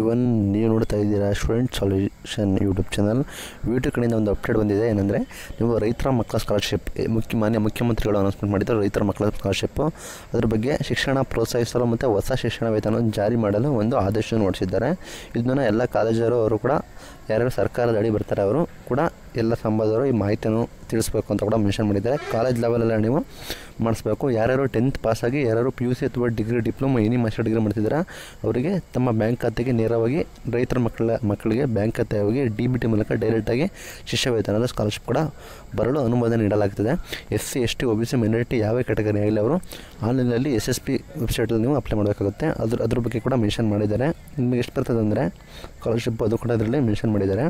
Everyone, ನೀವು ನೋಡ್ತಾ ಇದ್ದೀರಾ student solution YouTube channel. VTU ಕಡೆಯಿಂದ ಒಂದು ಅಪ್ಡೇಟ್ ಬಂದಿದೆ. ಏನಂದರೆ, ನೀವು ರೈತರ ಮಕ್ಕಳ ಸ್ಕಾಲರ್ಶಿಪ್ ಮಾನ್ಯ ಮುಖ್ಯಮಂತ್ರಿಗಳು ಅನೌನ್ಸ್ಮೆಂಟ್ ಮಾಡಿದ್ದಾರೆ. ರೈತರ ಮಕ್ಕಳ ಸ್ಕಾಲರ್ಶಿಪ್ಪು ಅದ್ರ ಬಗ್ಗೆ ಶಿಕ್ಷಣ ಪ್ರೋತ್ಸಾಹಿಸಲು ಮತ್ತು ಹೊಸ ಶಿಕ್ಷಣ ವೇತನವನ್ನು ಜಾರಿ ಮಾಡಲು ಒಂದು ಆದೇಶವನ್ನು ಹೊರಡಿಸಿದ್ದಾರೆ. ಇದನ್ನು ಎಲ್ಲ ಕಾಲೇಜರು ಅವರು ಕೂಡ ಯಾರ್ಯಾರು ಸರ್ಕಾರದ ಅಡಿ ಬರ್ತಾರೆ ಅವರು ಕೂಡ ಎಲ್ಲ ಸಂಬಂಧವರು ಈ ಮಾಹಿತಿಯನ್ನು ತಿಳಿಸ್ಬೇಕು ಅಂತ ಕೂಡ ಮೆನ್ಷನ್ ಮಾಡಿದ್ದಾರೆ. ಕಾಲೇಜ್ ಲೆವೆಲಲ್ಲಿ ನೀವು ಮಾಡಿಸ್ಬೇಕು. ಯಾರ್ಯಾರು 10th ಪಾಸಾಗಿ ಯಾರ್ಯಾರು PUC ಅಥವಾ ಡಿಪ್ಲೊಮಾ ಎನಿ ಮಾಸ್ಟರ್ ಡಿಗ್ರಿ ಮಾಡ್ತಿದ್ದಾರೆ ಅವರಿಗೆ ತಮ್ಮ ಬ್ಯಾಂಕ್ ಖಾತೆಗೆ ನೇರವಾಗಿ ರೈತರ ಮಕ್ಕಳಿಗೆ ಬ್ಯಾಂಕ್ ಖಾತೆ ಹೋಗಿ DBT ಮೂಲಕ ಡೈರೆಕ್ಟಾಗಿ ಶಿಷ್ಯ ವೇತನದ ಸ್ಕಾಲರ್ಶಿಪ್ ಕೂಡ ಬರಲು ಅನುಮೋದನೆ ನೀಡಲಾಗ್ತದೆ. SC ST OBC ಮೈನಾರಿಟಿ ಯಾವ ಕ್ಯಾಟಗರಿ ಆಗಲಿ ಅವರು ಆನ್ಲೈನಲ್ಲಿ SSP ವೆಬ್ಸೈಟಲ್ಲಿ ನೀವು ಅಪ್ಲೈ ಮಾಡಬೇಕಾಗುತ್ತೆ. ಅದ್ರ ಬಗ್ಗೆ ಕೂಡ ಮೆನ್ಷನ್ ಮಾಡಿದ್ದಾರೆ. ನಿಮಗೆ ಎಷ್ಟು ಬರ್ತದೆ ಅಂದರೆ ಸ್ಕಾಲರ್ಶಿಪ್ ಅದು ಕೂಡ ಅದರಲ್ಲಿ ಮೆನ್ಷನ್ ಮಾಡಿದ್ದಾರೆ.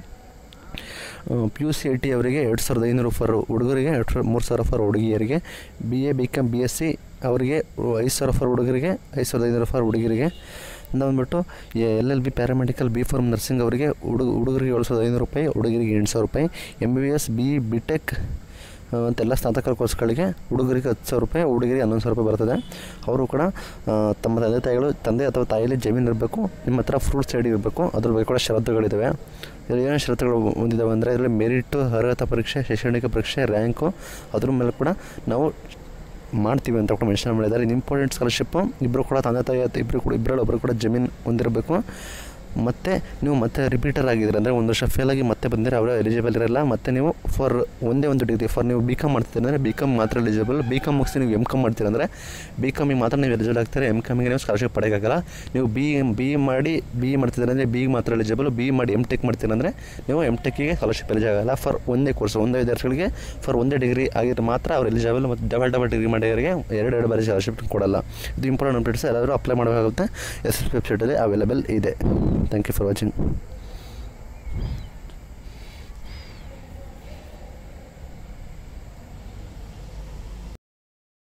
PUC IT ಅವರಿಗೆ 2500 ಫರ್ ಹುಡುಗರಿಗೆ, 3000 ಫರ್ ಹುಡುಗಿಯರಿಗೆ, BA BCom BSc ಅವರಿಗೆ 5000 ಫರ್ ಹುಡುಗರಿಗೆ, 5500 ಫರ್ ಹುಡುಗಿಯರಿಗೆ. ಬಂದ್ಬಿಟ್ಟು LLB ಪ್ಯಾರಾಮೆಡಿಕಲ್ B.Pharm ನರ್ಸಿಂಗ್ ಅವರಿಗೆ ಹುಡುಗರಿಗೆ 7500 ರೂಪಾಯಿ, ಹುಡುಗರಿಗೆ 8000 ರೂಪಾಯಿ. MBBS BE BTech ಅಂತೆಲ್ಲ ಸ್ನಾತಕ ಕೋರ್ಸ್ಗಳಿಗೆ ಹುಡುಗರಿಗೆ 10,000 ರೂಪಾಯಿ, ಹುಡುಗರಿಗೆ 11,000 ರೂಪಾಯಿ ಬರ್ತದೆ. ಅವರು ಕೂಡ ತಮ್ಮ ತಂದೆ ಅಥವಾ ತಾಯಿಯಲ್ಲಿ ಜಮೀನು ಇರಬೇಕು, ನಿಮ್ಮ ಹತ್ರ ಫ್ರೂಟ್ಸ್ ಐಡಿ ಇರಬೇಕು. ಅದ್ರ ಬಗ್ಗೆ ಕೂಡ ಷರತ್ತುಗಳಿದ್ದಾವೆ. ಇದರಲ್ಲಿ ಏನೇನು ಷರತ್ತುಗಳು ಹೊಂದಿದ್ದಾವೆ ಅಂದರೆ, ಇದರಲ್ಲಿ ಮೆರಿಟು, ಅರ್ಹತಾ ಪರೀಕ್ಷೆ, ಶೈಕ್ಷಣಿಕ ಪರೀಕ್ಷೆ, ರ್ಯಾಂಕು ಅದ್ರ ಮೇಲೆ ಕೂಡ ನಾವು ಮಾಡ್ತೀವಿ ಅಂತ ಕೂಡ ಮೆನ್ಷನ್ ಮಾಡಿದ್ದಾರೆ. ಇದು ಇಂಪಾರ್ಟೆಂಟ್ ಸ್ಕಾಲರ್ಶಿಪ್ಪು. ಇಬ್ಬರು ಕೂಡ ತಂದೆ ತಾಯಿ ಇಬ್ಬರಲ್ಲಿ ಒಬ್ಬರು ಕೂಡ ಜಮೀನು ಹೊಂದಿರಬೇಕು. ಮತ್ತು ನೀವು ಮತ್ತೆ ರಿಪೀಟರ್ ಆಗಿದ್ದೀರ ಅಂದರೆ ಒಂದು ವರ್ಷ ಫೇಲಾಗಿ ಮತ್ತೆ ಬಂದರೆ ಅವರು ಎಲಿಜಿಬಲ್ ಇರಲ್ಲ. ಮತ್ತು ನೀವು ಫಾರ್ ಒಂದೇ ಒಂದು ಡಿಗ್ರಿ ನೀವು BCom ಮಾಡ್ತೀರ ಅಂದರೆ BCom ಮಾತ್ರ ಎಲಿಜಿಬಲ್. BCom ಮುಗಿಸಿ ನೀವು MCom ಮಾಡ್ತೀರಂದರೆ BComಗೆ ಮಾತ್ರ ನೀವು ಎಲಿಜಿಬಲ್ ಆಗ್ತಾರೆ. MComಗೆ ನೀವು ಸ್ಕಾಲರ್ಶಿಪ್ ಪಡೆಯೋಕ್ಕಾಗಲ್ಲ. ನೀವು BE ಮಾಡಿ BE ಮಾಡ್ತಿದ್ದಾರೆ ಅಂದರೆ BE ಮಾತ್ರ ಎಲಿಜಿಬಲ್. BE ಮಾಡಿ MTech ಮಾಡ್ತೀರಂದರೆ ನೀವು MTechಗೆ ಸ್ಕಾಲರ್ಶಿಪ್ ಎಲಿಜಿಬಲ್ ಆಗಲ್ಲ. ಫಾರ್ ಒಂದೇ ಕೋರ್ಸ್ ಒಂದೇ ವಿದ್ಯಾರ್ಥಿಗಳಿಗೆ ಫಾರ್ ಒಂದೇ ಡಿಗ್ರಿ ಆಗಿದ್ರೆ ಮಾತ್ರ ಅವ್ರು ಎಲಿಜಿಬಲ್. ಮತ್ತು ಡಬಲ್ ಡಿಗ್ರಿ ಮಾಡಿದವರಿಗೆ ಎರಡು ಬಾರಿ ಸ್ಕಾಲರ್ಶಿಪ್ ಕೊಡಲ್ಲ. ಇದು ಇಂಪಾರ್ಟೆಂಟ್ ಅಪ್ಡೇಟ್ಸ್. ಎಲ್ಲರೂ ಅಪ್ಲೈ ಮಾಡಬೇಕಾಗುತ್ತೆ. SSP ವೆಬ್ಸೈಟಲ್ಲಿ ಅವೈಲೇಬಲ್ ಇದೆ. Thank you for watching.